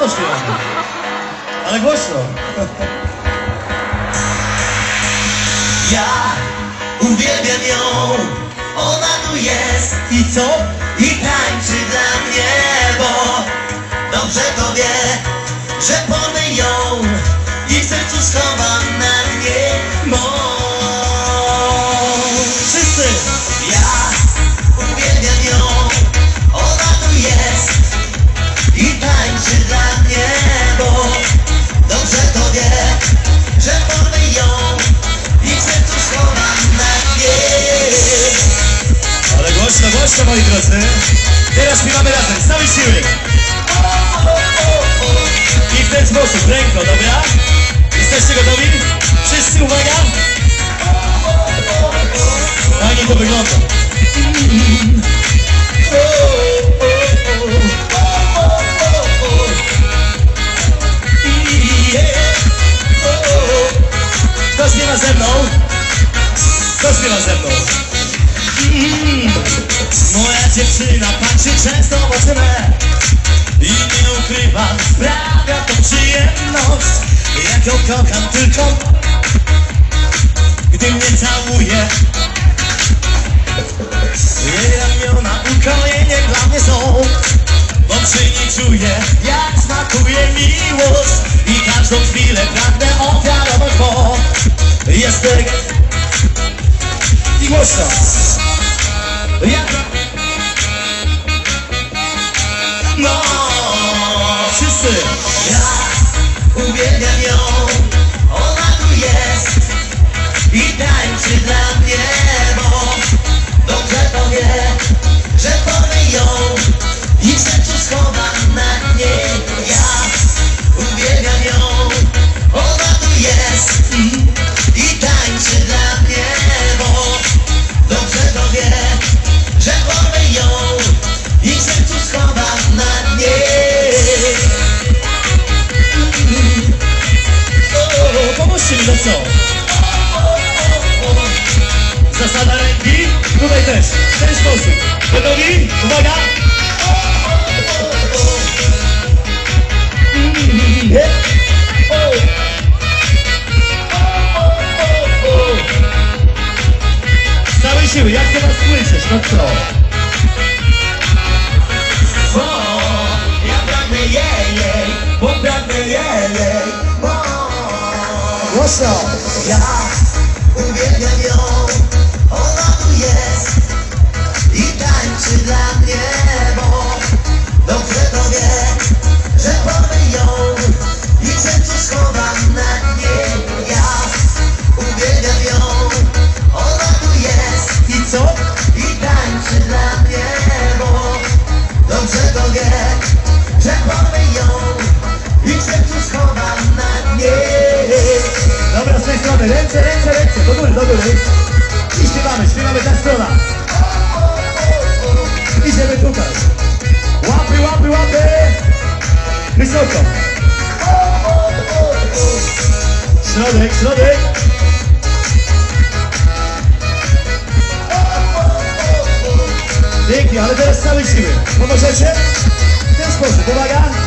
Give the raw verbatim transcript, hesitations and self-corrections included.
Głośno śpiewamy. Ale głośno. Ja uwielbiam ją, ona tu jest. I co? I tańczy dla mnie, bo dobrze to wie, że porwę ją i w sercu schowam na mnie moc. Wszyscy! Ja uwielbiam ją, ona tu jest i tańczy dla mnie, bo dobrze to wie, że porwę ją i w sercu schowam na mnie. Ale głośno, głośno, moi drodzy. Teraz śpiewamy razem, z całej siły. I w ten sposób, ręko, dobra? Jesteście gotowi? Wszyscy, uwaga! Fajnie to wygląda. Kto śpiewa ze mną? Kto śpiewa ze mną? Mm. Moja dziewczyna patrzy często w oczy me i nie ukrywa, sprawia to przyjemność. Jak ją kocham tylko, gdy mnie całuje. Jej ramiona ukojeniem dla mnie są, bo przy niej czuję, jak smakuje miłość. I każdą chwilę pragnę ofiarować, bo jest tak. I głośno. Ja. No, wszyscy. Ja uwielbiam ją, ona tu jest i tańczy dla mnie, bo dobrze to wie, że porwę ją i w sercu schowam na niej. Ja uwielbiam ją, ona tu jest i tańczy dla mnie, bo dobrze to wie, że porwę ją i w sercu schowam na niej. Pomóżcie mi, no co? Zasada ręki, tutaj też, w ten sposób. Gotowi? Uwaga! Z całej siły, jak to was słyszysz, no co? Bo ja pragnę jej, jej, bo pragnę jej, jej, bo Głośno! ja uwielbiam ją, ona tu jest i tańczy dla mnie, bo dobrze to wie, że porwę ją i w sercu schowam na niej. Ja uwielbiam ją, ona tu jest I co? i tańczy dla mnie, bo dobrze to wie, że porwę ją i w sercu schowam na niej. Dobra, z tej strony, ręce, ręce, ręce, do góry, do góry. I śpiewamy, śpiewamy ta strona. Idziemy tutaj. Łapy, łapy, łapy. Wysoko. Środek, środek. Pięknie, ale teraz z całej siły. Pomożecie? W ten sposób, uwaga.